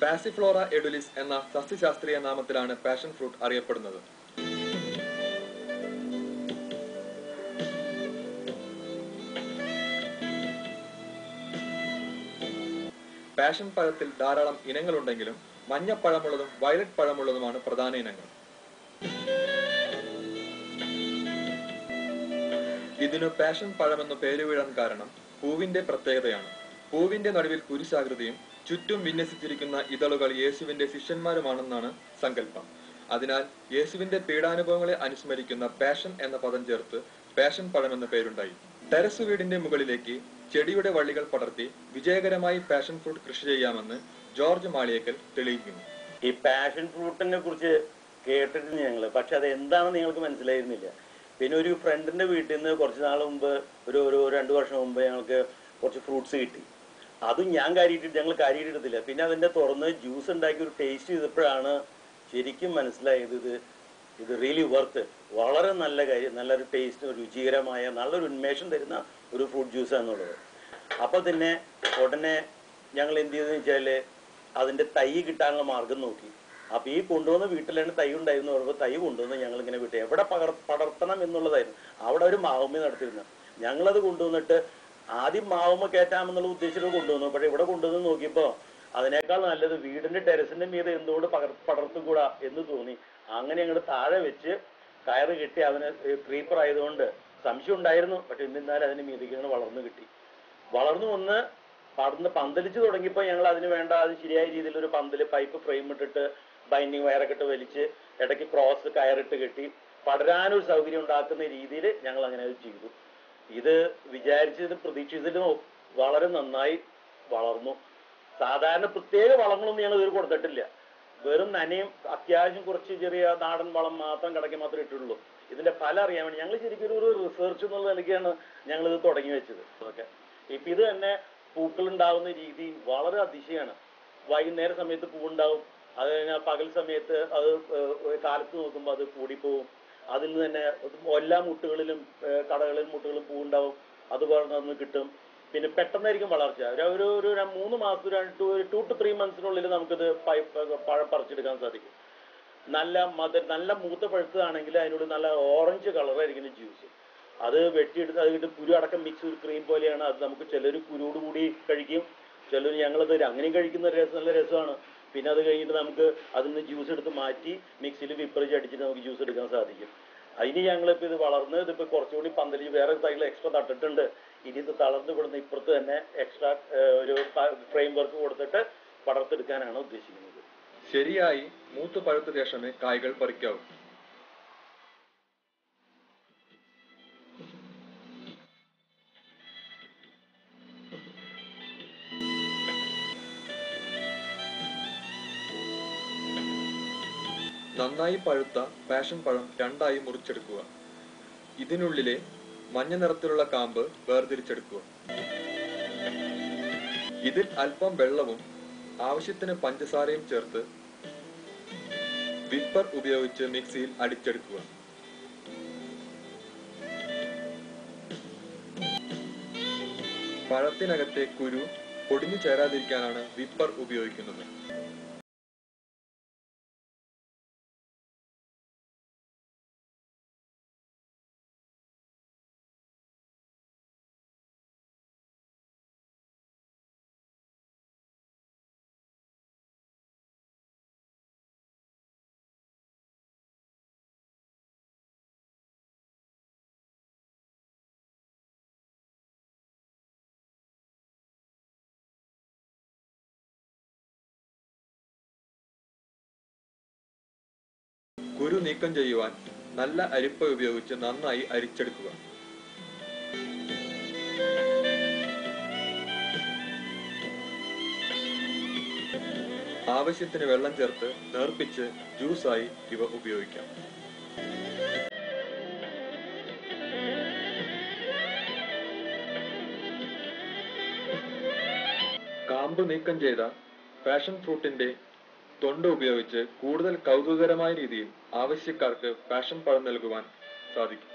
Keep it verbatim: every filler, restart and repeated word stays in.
Passiflora edulis എന്ന സസ്യശാസ്ത്രീയ നാമത്തിലാണ് പാഷൻ ഫ്രൂട്ട് അറിയപ്പെടുന്നത്. പാഷൻ പഴത്തിൽ ധാരാളം ഇനങ്ങളുണ്ടെങ്കിലും മഞ്ഞപ്പഴമുള്ളതും വയലറ്റ് പഴമുള്ളതുമാണ് പ്രധാന ഇനങ്ങൾ. ഇതിനു പാഷൻ പഴമെന്ന് പേര് വീഴാൻ കാരണം പൂവിന്റെ പ്രത്യേകതയാണ്. പൂവിന്റെ നടുവിൽ കുരിശാകൃതിയും ചുറ്റും വിന്യസിച്ചിരിക്കുന്ന ഇതളുകൾ യേശുവിന്റെ ശിഷ്യന്മാരുമാണെന്നാണ് സങ്കല്പം. അതിനാൽ യേശുവിന്റെ പീഡാനുഭവങ്ങളെ അനുസ്മരിക്കുന്ന പാഷൻ എന്ന പദം ചേർത്ത് പാഷൻ പഴമെന്ന പേരുണ്ടായി. ടെറസ് വീടിന്റെ മുകളിലേക്ക് ചെടിയുടെ വള്ളികൾ പടർത്തി വിജയകരമായി പാഷൻ ഫ്രൂട്ട് കൃഷി ചെയ്യാമെന്ന് ജോർജ് മാളിയേക്കൽ തെളിയിക്കുന്നു. ഈ പാഷൻ ഫ്രൂട്ടിനെ കുറിച്ച് കേട്ടിട്ടുണ്ട് ഞങ്ങള്, പക്ഷെ അത് എന്താണെന്ന് ഞങ്ങൾക്ക് മനസ്സിലായിരുന്നില്ല. പിന്നെ ഒരു ഫ്രണ്ടിന്റെ വീട്ടിൽ നിന്ന് കുറച്ച് നാൾ മുമ്പ് ഒരു ഒരു രണ്ടു വർഷം മുമ്പ് ഞങ്ങൾക്ക് കുറച്ച് ഫ്രൂട്ട്സ് കിട്ടി. അതും ഞാൻ കാര്യമായിട്ട് ഞങ്ങൾ കാര്യമായിട്ടില്ല. പിന്നെ അതിന്റെ തുറന്ന് ജ്യൂസ് ഉണ്ടാക്കി ഒരു ടേസ്റ്റ് ചെയ്തപ്പോഴാണ് ശരിക്കും മനസ്സിലായത് ഇത് ഇത് റിയലി വർത്ത്, വളരെ നല്ല കാര്യം, നല്ലൊരു ടേസ്റ്റ്, രുചികരമായ നല്ലൊരു ഉന്മേഷം തരുന്ന ഒരു ഫ്രൂട്ട് ജ്യൂസ് എന്നുള്ളത്. അപ്പൊ തന്നെ ഉടനെ ഞങ്ങൾ എന്ത് ചെയ്തെന്ന് വെച്ചാല് അതിന്റെ തൈ കിട്ടാനുള്ള മാർഗം നോക്കി. അപ്പൊ ഈ കൊണ്ടുവന്ന വീട്ടിലാണ് തൈ ഉണ്ടായിരുന്നു. പറയുമ്പോൾ തൈ കൊണ്ടുവന്ന് ഞങ്ങൾ ഇങ്ങനെ വിട്ടു എവിടെ പകർ പടർത്തണം എന്നുള്ളതായിരുന്നു. അവിടെ ഒരു മാവുമ്മ നടത്തിയിരുന്നു. ഞങ്ങളത് കൊണ്ടുവന്നിട്ട് ആദ്യം മാവുമ്മ കയറ്റാമെന്നുള്ള ഉദ്ദേശത്തിൽ കൊണ്ടുവന്നു. പക്ഷെ ഇവിടെ കൊണ്ടുവന്ന് നോക്കിയപ്പോ അതിനേക്കാൾ നല്ലത് വീടിന്റെ ടെറസിന്റെ മീതെ എന്തുകൊണ്ട് പകർ പടർത്തുകൂടാ എന്ന് തോന്നി. അങ്ങനെ ഞങ്ങൾ താഴെ വെച്ച് കയറ് കെട്ടി അതിന് ക്രീപ്പർ ആയതുകൊണ്ട് സംശയം ഉണ്ടായിരുന്നു. പക്ഷെ എന്നിരുന്നാലും അതിന് മീതിക്ക് വളർന്നു കിട്ടി. വളർന്നു വന്ന് പടർന്ന് പന്തലിച്ച് തുടങ്ങിയപ്പോൾ ഞങ്ങൾ അതിന് വേണ്ട അത് ശരിയായ രീതിയിൽ ഒരു പന്തല് പൈപ്പ് ഫ്രെയിം ഇട്ടിട്ട് ബൈൻഡിങ് വയറൊക്കെ ഇട്ട് വലിച്ച് ഇടയ്ക്ക് ക്രോസ് കയറിട്ട് കെട്ടി പടരാനൊരു സൗകര്യം ഉണ്ടാക്കുന്ന രീതിയിൽ ഞങ്ങൾ അങ്ങനെ അത് ചെയ്തു. ഇത് വിചാരിച്ചത് പ്രതീക്ഷിച്ചതിലും വളരെ നന്നായി വളർന്നു. സാധാരണ പ്രത്യേക വളങ്ങളൊന്നും ഞങ്ങൾ ഇതുവരെ കൊടുത്തിട്ടില്ല. വെറും നനയും അത്യാവശ്യം കുറച്ച് ചെറിയ നാടൻ വളം മാത്രം കടക്കി മാത്രമേ ഇട്ടുള്ളൂ. ഇതിന്റെ ഫലം അറിയാൻ വേണ്ടി ഞങ്ങൾ ശരിക്കും ഒരു റിസർച്ച് എന്നുള്ള നിലയ്ക്കാണ് ഞങ്ങൾ ഇത് തുടങ്ങി വെച്ചത്. അതൊക്കെ ഇപ്പൊ ഇത് തന്നെ പൂക്കൾ ഉണ്ടാവുന്ന രീതി വളരെ അതിശയാണ്. വൈകുന്നേര സമയത്ത് പൂവുണ്ടാവും, അത് കഴിഞ്ഞാൽ പകൽ സമയത്ത് അത് കാലത്ത് നോക്കുമ്പോൾ അത് കൂടിപ്പോവും. അതിൽ നിന്ന് തന്നെ എല്ലാ മുട്ടുകളിലും കടകളിലും മുട്ടുകളും പൂവുണ്ടാവും, അതുപോലെ നിന്ന് കിട്ടും. പിന്നെ പെട്ടെന്നായിരിക്കും വളർച്ച. ഒരു ഒരു മൂന്ന് മാസം ടു ടു ടു ത്രീ മന്ത്സിനുള്ളിൽ നമുക്കിത് പഴം പറിച്ചെടുക്കാൻ സാധിക്കും. നല്ല മധുര നല്ല മൂത്ത പഴുത്തതാണെങ്കിൽ അതിനോട് നല്ല ഓറഞ്ച് കളറായിരിക്കും ജ്യൂസ്. അത് വെട്ടിയെടുത്ത് അതിട്ട് കുരു അടക്കം മിക്സ് ഒരു ക്രീം പോലെയാണ്. അത് നമുക്ക് ചിലർ കുരുയോട് കൂടി കഴിക്കും, ചിലർ ഞങ്ങളത് അങ്ങനെയും കഴിക്കുന്ന രസം നല്ല രസമാണ്. പിന്നെ അത് കഴിഞ്ഞിട്ട് നമുക്ക് അതിൽ നിന്ന് ജ്യൂസ് എടുത്ത് മാറ്റി മിക്സിയിൽ വിപ്പറിച്ച് അടിച്ചിട്ട് നമുക്ക് ജ്യൂസ് എടുക്കാൻ സാധിക്കും. അതിന് ഞങ്ങളിപ്പോൾ ഇത് വളർന്ന് ഇതിപ്പോൾ കുറച്ചുകൂടി പന്തലിച്ച് വേറെ തൈകൾ എക്സ്ട്രാ തട്ടിട്ടുണ്ട്. ഇനി ഇത് തളർന്ന് വിടുന്ന ഇപ്പുറത്ത് തന്നെ എക്സ്ട്രാ ഒരു ഫ്രെയിം വർക്ക് കൊടുത്തിട്ട് പടർത്തെടുക്കാനാണ് ഉദ്ദേശിക്കുന്നത്. ശരിയായി മൂത്ത് പഴുത്ത ശേഷമേ കായ്കൾ പറിക്കാവൂ. നന്നായി പഴുത്ത പാഷൻ പഴം രണ്ടായി മുറിച്ചെടുക്കുക. ഇതിനുള്ളിലെ മഞ്ഞ നിറത്തിലുള്ള കാമ്പ് വേർതിരിച്ചെടുക്കുക. ഇതിൽ അല്പം വെള്ളവും ആവശ്യത്തിന് പഞ്ചസാരയും ചേർത്ത് വിപ്പർ ഉപയോഗിച്ച് മിക്സിയിൽ അടിച്ചെടുക്കുക. പഴത്തിനകത്തെ കുരു പൊടിഞ്ഞു ചേരാതിരിക്കാനാണ് വിപ്പർ ഉപയോഗിക്കുന്നത്. കുരു നീക്കം ചെയ്യുവാൻ നല്ല അരിപ്പ ഉപയോഗിച്ച് നന്നായി അരിച്ചെടുക്കുക. ആവശ്യത്തിന് വെള്ളം ചേർത്ത് നേർപ്പിച്ച് ജ്യൂസായി ഇവ ഉപയോഗിക്കാം. കാമ്പ് നീക്കം ചെയ്ത പാഷൻ ഫ്രൂട്ടിന്റെ തൊണ്ട് ഉപയോഗിച്ച് കൂടുതൽ കൗതുകകരമായ രീതിയിൽ ആവശ്യക്കാർക്ക് പാഷൻ പഴം നൽകുവാൻ സാധിക്കും.